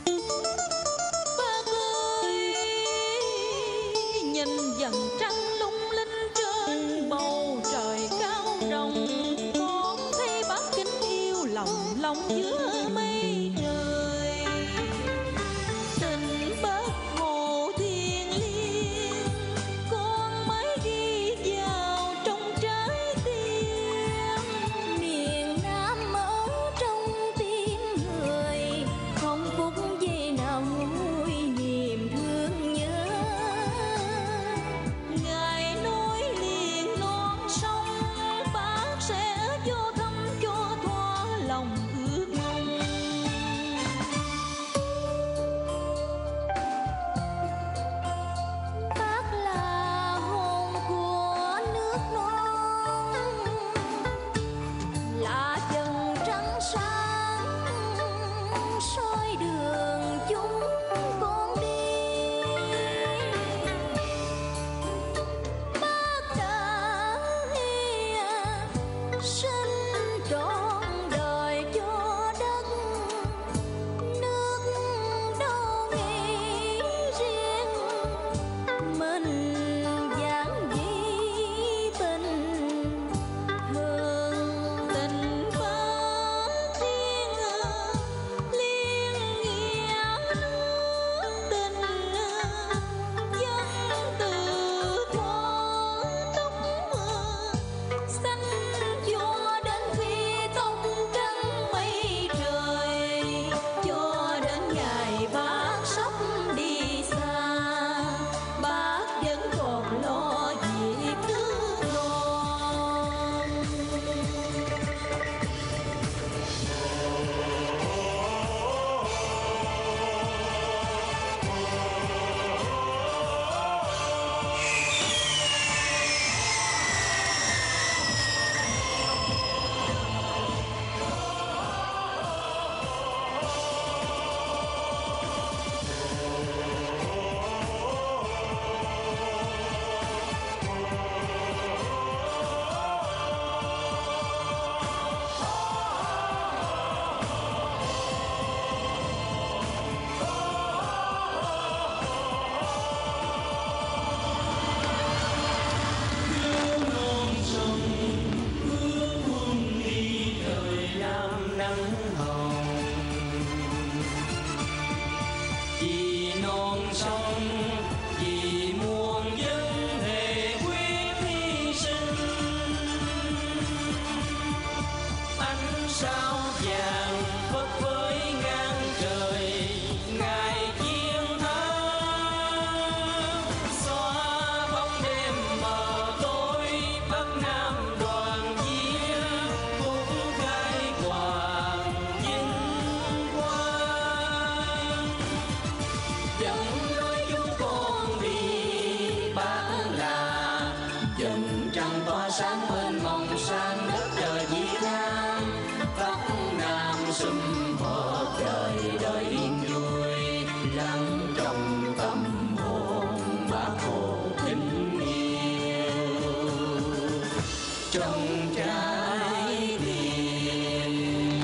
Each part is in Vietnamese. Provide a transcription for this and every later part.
Bác ơi, nhìn dần trăng lung linh trên bầu trời cao rộng, con thấy bác kính yêu lòng lòng giữa mây trời. Tình bác hồ thiêng liêng, con mới ghi vào trong trái tim. Miền Nam ở trong tim người, không phút giây nào nguôi niềm thương nhớ. Ngài nối liền non sông, bác sẽ vô thăm cho thỏa lòng ước mong. Bác là hồn của nước non, là dần trăng sáng soi đường chúng con đi. Bác đã hy sinh trọn đời cho đất nước, đâu nghĩ riêng mình giảng dị tình thương. Tình bác thiên liên nghĩa nước tình, dân từ thuở tóc xanh cho đến khi tóc trắng mây trời, cho đến ngày bác sắp đi xa, bác vẫn còn lo việc nước non. Vì non sông, vì muôn dân thề quyết hy sinh. Ánh sao vàng phất phới ngang trời, ngày chiến thắng xóa bóng đêm mờ tối. Bắc Nam đoàn viên phúc khai hoàng vinh quang. Dẫn lối chúng con đi, bác là dần trăng tỏa sáng mênh mông sang đất trời Việt Nam. Bắc Nam sum họp đời đời yên vui, lắng trong tâm hồn bác Hồ kính yêu trong trái tim.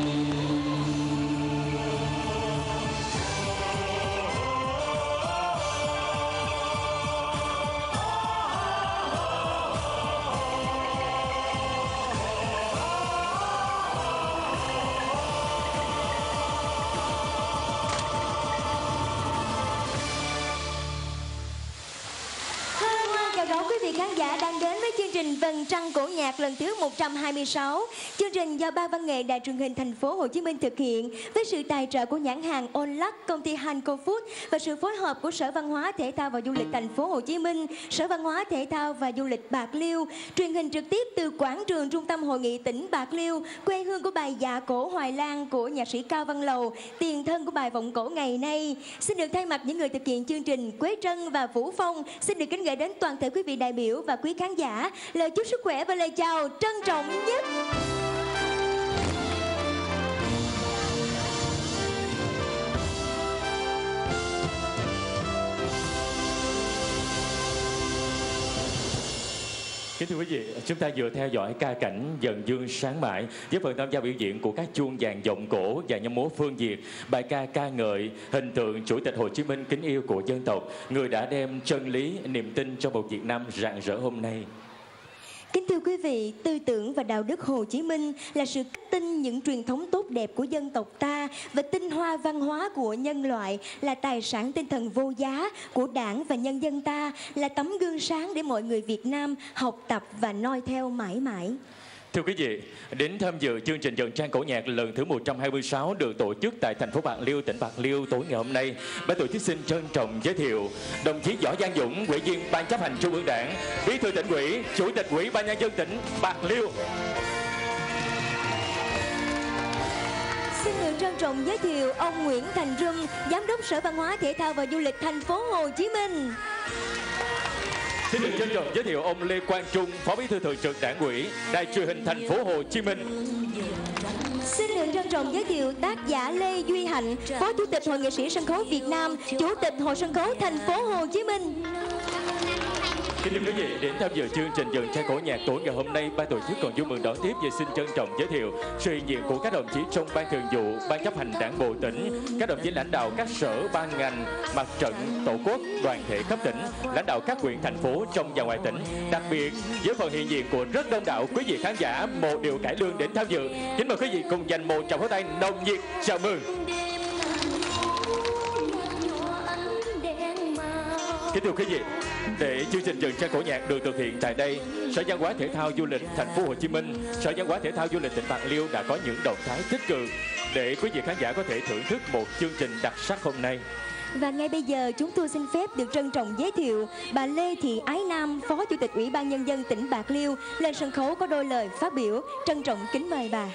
Chào đón quý vị khán giả đang đến với chương trình Vầng Trăng Cổ Nhạc lần thứ 126. Chương trình do Ban Văn nghệ Đài truyền hình Thành phố Hồ Chí Minh thực hiện với sự tài trợ của nhãn hàng Onlux, công ty Hanco Food và sự phối hợp của Sở Văn hóa Thể thao và Du lịch Thành phố Hồ Chí Minh, Sở Văn hóa Thể thao và Du lịch Bạc Liêu. Truyền hình trực tiếp từ quảng trường Trung tâm Hội nghị tỉnh Bạc Liêu, quê hương của bài Dạ Cổ Hoài Lan của nhạc sĩ Cao Văn Lầu, tiền thân của bài Vọng Cổ ngày nay. Xin được thay mặt những người thực hiện chương trình, Quế Trân và Vũ Phong, xin được kính gửi đến toàn thể quý vị đại biểu và quý khán giả lời chúc sức khỏe và lời chào trân trọng nhất. Kính Kính thưa quý vị, chúng ta vừa theo dõi ca cảnh Dần Dương Sáng Mãi với phần tham gia biểu diễn của các chuông vàng giọng cổ và nhóm múa Phương Việt, bài ca ca ngợi hình tượng Chủ tịch Hồ Chí Minh kính yêu của dân tộc, người đã đem chân lý, niềm tin cho một Việt Nam rạng rỡ hôm nay. Kính thưa quý vị, tư tưởng và đạo đức Hồ Chí Minh là sự tin những truyền thống tốt đẹp của dân tộc ta và tinh hoa văn hóa của nhân loại, là tài sản tinh thần vô giá của Đảng và nhân dân ta, là tấm gương sáng để mọi người Việt Nam học tập và noi theo mãi mãi. Thưa quý vị, đến tham dự chương trình Dần Trang Cổ Nhạc lần thứ 126 được tổ chức tại thành phố Bạc Liêu, tỉnh Bạc Liêu tối ngày hôm nay, ban tổ chức xin trân trọng giới thiệu đồng chí Võ Văn Dũng, Ủy viên Ban Chấp hành Trung ương Đảng, Bí thư Tỉnh ủy, Chủ tịch Ủy ban Nhân dân tỉnh Bạc Liêu. Xin được trân trọng giới thiệu ông Nguyễn Thành Râm, Giám đốc Sở Văn hóa Thể thao và Du lịch thành phố Hồ Chí Minh. Xin được trân trọng giới thiệu ông Lê Quang Trung, Phó Bí thư Thường trực Đảng ủy, Đài Truyền hình thành phố Hồ Chí Minh. Xin được trân trọng giới thiệu tác giả Lê Duy Hạnh, Phó Chủ tịch Hội Nghệ sĩ Sân khấu Việt Nam, Chủ tịch Hội Sân khấu thành phố Hồ Chí Minh. Kính thưa quý vị, đến tham dự chương trình Dần Trang Cổ Nhạc tối ngày hôm nay, ban tổ chức còn vui mừng đón tiếp và xin trân trọng giới thiệu sự hiện diện của các đồng chí trong Ban Thường vụ, Ban Chấp hành Đảng bộ tỉnh, các đồng chí lãnh đạo các sở, ban ngành, mặt trận, tổ quốc, đoàn thể cấp tỉnh, lãnh đạo các huyện, thành phố trong và ngoài tỉnh. Đặc biệt với phần hiện diện của rất đông đảo quý vị khán giả một điều cải lương đến tham dự. Kính mời quý vị cùng dành một tràng pháo tay nồng nhiệt chào mừng. Kính thưa quý vị, để chương trình Dần Trang Cổ Nhạc được thực hiện tại đây, Sở Văn hóa Thể thao Du lịch thành phố Hồ Chí Minh, Sở Văn hóa Thể thao Du lịch tỉnh Bạc Liêu đã có những động thái tích cực để quý vị khán giả có thể thưởng thức một chương trình đặc sắc hôm nay. Và ngay bây giờ chúng tôi xin phép được trân trọng giới thiệu bà Lê Thị Ái Nam, Phó Chủ tịch Ủy ban Nhân dân tỉnh Bạc Liêu lên sân khấu có đôi lời phát biểu. Trân trọng kính mời bà.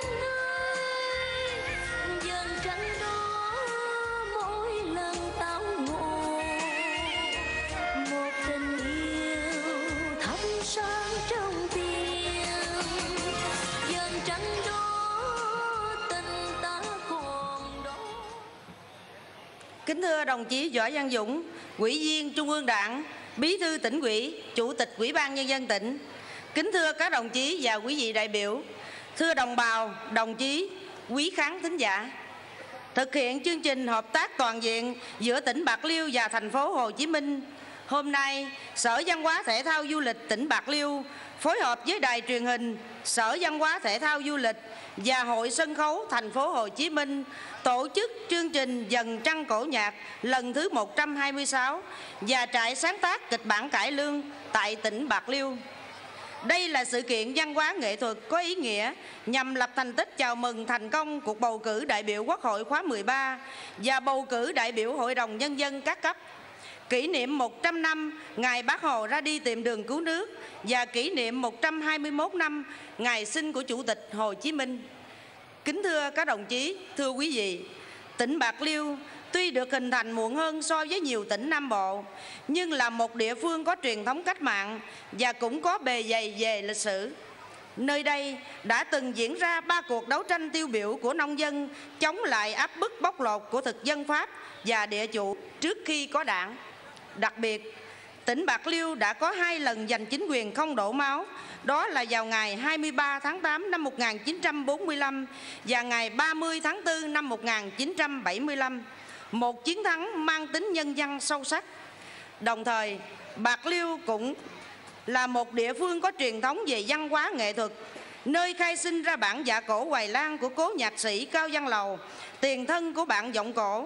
Kính thưa đồng chí Võ Văn Dũng, Ủy viên Trung ương Đảng, Bí thư Tỉnh ủy, Chủ tịch Ủy ban Nhân dân tỉnh. Kính thưa các đồng chí và quý vị đại biểu. Thưa đồng bào, đồng chí, quý khán thính giả. Thực hiện chương trình hợp tác toàn diện giữa tỉnh Bạc Liêu và thành phố Hồ Chí Minh, hôm nay Sở Văn hóa Thể thao Du lịch tỉnh Bạc Liêu phối hợp với Đài Truyền hình, Sở Văn hóa Thể thao Du lịch và Hội Sân khấu thành phố Hồ Chí Minh tổ chức chương trình Dần Trăng Cổ Nhạc lần thứ 126 và trại sáng tác kịch bản cải lương tại tỉnh Bạc Liêu. Đây là sự kiện văn hóa nghệ thuật có ý nghĩa nhằm lập thành tích chào mừng thành công cuộc bầu cử đại biểu Quốc hội khóa 13 và bầu cử đại biểu Hội đồng Nhân dân các cấp, kỷ niệm 100 năm ngày Bác Hồ ra đi tìm đường cứu nước và kỷ niệm 121 năm ngày sinh của Chủ tịch Hồ Chí Minh. Kính thưa các đồng chí, thưa quý vị, tỉnh Bạc Liêu tuy được hình thành muộn hơn so với nhiều tỉnh Nam Bộ, nhưng là một địa phương có truyền thống cách mạng và cũng có bề dày về lịch sử. Nơi đây đã từng diễn ra 3 cuộc đấu tranh tiêu biểu của nông dân chống lại áp bức bóc lột của thực dân Pháp và địa chủ trước khi có đảng. Đặc biệt, tỉnh Bạc Liêu đã có 2 lần giành chính quyền không đổ máu, đó là vào ngày 23 tháng 8 năm 1945 và ngày 30 tháng 4 năm 1975, một chiến thắng mang tính nhân văn sâu sắc. Đồng thời, Bạc Liêu cũng là một địa phương có truyền thống về văn hóa nghệ thuật, nơi khai sinh ra bản dạ cổ Hoài Lan của cố nhạc sĩ Cao Văn Lầu, tiền thân của bản giọng cổ.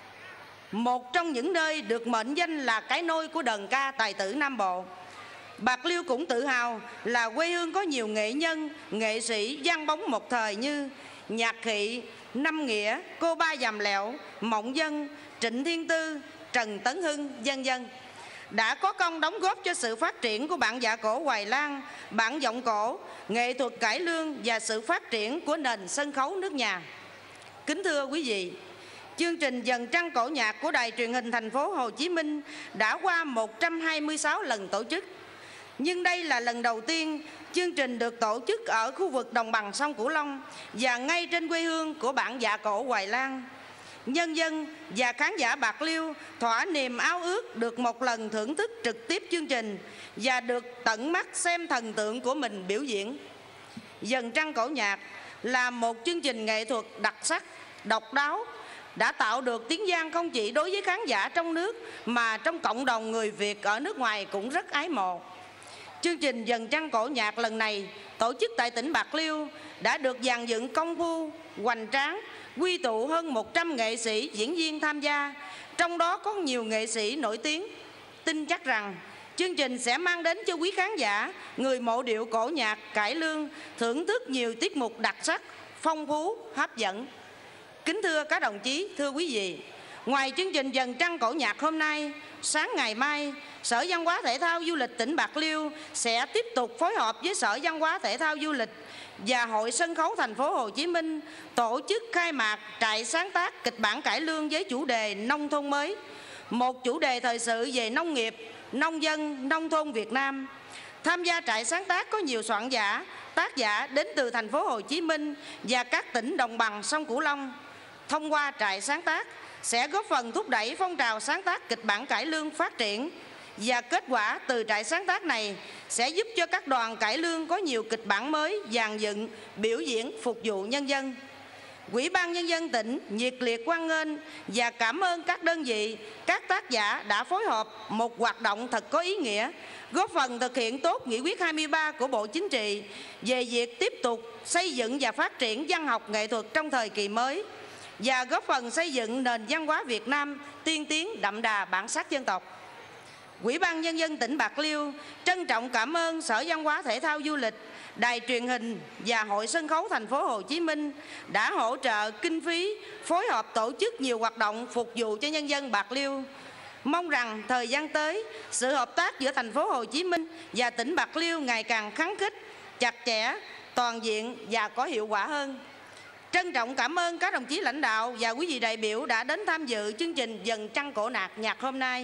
Một trong những nơi được mệnh danh là cái nôi của đờn ca tài tử Nam Bộ. Bạc Liêu cũng tự hào là quê hương có nhiều nghệ nhân, nghệ sĩ vang bóng một thời như Nhạc Khị, Năm Nghĩa, Cô Ba Dầm Lẹo, Mộng Dân, Trịnh Thiên Tư, Trần Tấn Hưng, vân vân, đã có công đóng góp cho sự phát triển của bản dạ cổ Hoài Lan, bản giọng cổ, nghệ thuật cải lương và sự phát triển của nền sân khấu nước nhà. Kính thưa quý vị, chương trình Dần Trăng Cổ Nhạc của Đài Truyền hình thành phố Hồ Chí Minh đã qua 126 lần tổ chức. Nhưng đây là lần đầu tiên chương trình được tổ chức ở khu vực đồng bằng sông Cửu Long và ngay trên quê hương của bản dạ cổ Hoài Lan. nhân dân và khán giả Bạc Liêu thỏa niềm ao ước được một lần thưởng thức trực tiếp chương trình và được tận mắt xem thần tượng của mình biểu diễn. Dần Trăng Cổ Nhạc là một chương trình nghệ thuật đặc sắc, độc đáo, đã tạo được tiếng vang không chỉ đối với khán giả trong nước mà trong cộng đồng người Việt ở nước ngoài cũng rất ái mộ. Chương trình Dần Trăng Cổ Nhạc lần này tổ chức tại tỉnh Bạc Liêu đã được dàn dựng công phu, hoành tráng, quy tụ hơn 100 nghệ sĩ, diễn viên tham gia, trong đó có nhiều nghệ sĩ nổi tiếng. Tin chắc rằng chương trình sẽ mang đến cho quý khán giả, người mộ điệu cổ nhạc cải lương thưởng thức nhiều tiết mục đặc sắc, phong phú, hấp dẫn. Kính thưa các đồng chí, thưa quý vị, ngoài chương trình Dần Trăng Cổ Nhạc hôm nay, sáng ngày mai, Sở Văn hóa Thể thao Du lịch tỉnh Bạc Liêu sẽ tiếp tục phối hợp với Sở Văn hóa Thể thao Du lịch và Hội Sân khấu Thành phố Hồ Chí Minh tổ chức khai mạc trại sáng tác kịch bản cải lương với chủ đề Nông thôn mới, một chủ đề thời sự về nông nghiệp, nông dân, nông thôn Việt Nam. Tham gia trại sáng tác có nhiều soạn giả, tác giả đến từ Thành phố Hồ Chí Minh và các tỉnh đồng bằng sông Cửu Long. Thông qua trại sáng tác sẽ góp phần thúc đẩy phong trào sáng tác kịch bản cải lương phát triển, và kết quả từ trại sáng tác này sẽ giúp cho các đoàn cải lương có nhiều kịch bản mới dàn dựng, biểu diễn phục vụ nhân dân. Ủy ban Nhân dân tỉnh nhiệt liệt hoan nghênh và cảm ơn các đơn vị, các tác giả đã phối hợp một hoạt động thật có ý nghĩa, góp phần thực hiện tốt nghị quyết 23 của Bộ Chính trị về việc tiếp tục xây dựng và phát triển văn học nghệ thuật trong thời kỳ mới và góp phần xây dựng nền văn hóa Việt Nam tiên tiến đậm đà bản sắc dân tộc. Ủy ban Nhân dân tỉnh Bạc Liêu trân trọng cảm ơn Sở Văn hóa Thể thao Du lịch, Đài truyền hình và Hội Sân khấu Thành phố Hồ Chí Minh đã hỗ trợ kinh phí, phối hợp tổ chức nhiều hoạt động phục vụ cho nhân dân Bạc Liêu. Mong rằng thời gian tới, sự hợp tác giữa Thành phố Hồ Chí Minh và tỉnh Bạc Liêu ngày càng khăng khít, chặt chẽ, toàn diện và có hiệu quả hơn. Trân trọng cảm ơn các đồng chí lãnh đạo và quý vị đại biểu đã đến tham dự chương trình Dần Trăng Cổ Nhạc hôm nay.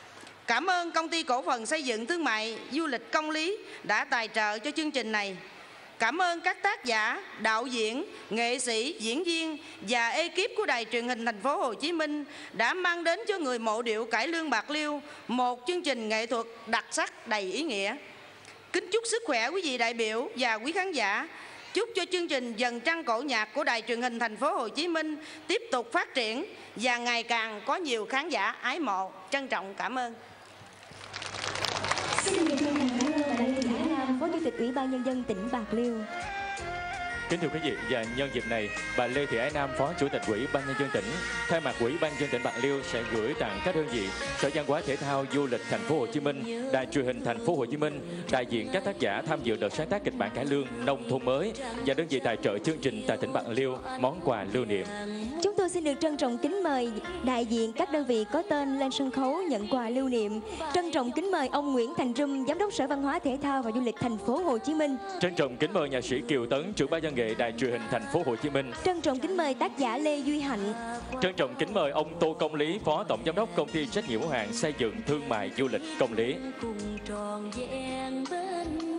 Cảm ơn Công ty Cổ phần Xây dựng Thương mại Du lịch Công Lý đã tài trợ cho chương trình này. Cảm ơn các tác giả, đạo diễn, nghệ sĩ, diễn viên và ekip của Đài truyền hình Thành phố Hồ Chí Minh đã mang đến cho người mộ điệu cải lương Bạc Liêu một chương trình nghệ thuật đặc sắc đầy ý nghĩa. Kính chúc sức khỏe quý vị đại biểu và quý khán giả. Chúc cho chương trình Dần Trăng Cổ Nhạc của Đài truyền hình Thành phố Hồ Chí Minh tiếp tục phát triển và ngày càng có nhiều khán giả ái mộ. Trân trọng cảm ơn. Xin được chân thành cảm ơn bà Lê Thị Ái Nam, Phó Chủ tịch Ủy ban Nhân dân tỉnh Bạc Liêu. Kính thưa quý vị, và nhân dịp này, bà Lê Thị Ái Nam, Phó Chủ tịch Ủy ban Nhân dân tỉnh, thay mặt Ủy ban Nhân dân tỉnh Bạc Liêu sẽ gửi tặng các đơn vị Sở Văn hóa Thể thao Du lịch Thành phố Hồ Chí Minh, Đài truyền hình Thành phố Hồ Chí Minh, đại diện các tác giả tham dự đợt sáng tác kịch bản cải lương Nông thôn mới và đơn vị tài trợ chương trình tại tỉnh Bạc Liêu món quà lưu niệm. Chúng tôi xin được trân trọng kính mời đại diện các đơn vị có tên lên sân khấu nhận quà lưu niệm. Trân trọng kính mời ông Nguyễn Thành Trâm, Giám đốc Sở Văn hóa Thể thao và Du lịch Thành phố Hồ Chí Minh. Trân trọng kính mời nhạc sĩ Kiều Tấn, trưởng ban văn nghệ Đài truyền hình Thành phố Hồ Chí Minh. Trân trọng kính mời tác giả Lê Duy Hạnh. Trân trọng kính mời ông Tô Công Lý, Phó Tổng Giám đốc Công ty trách nhiệm hữu hạn xây dựng thương mại du lịch Công Lý. Cùng tròn vẹn bên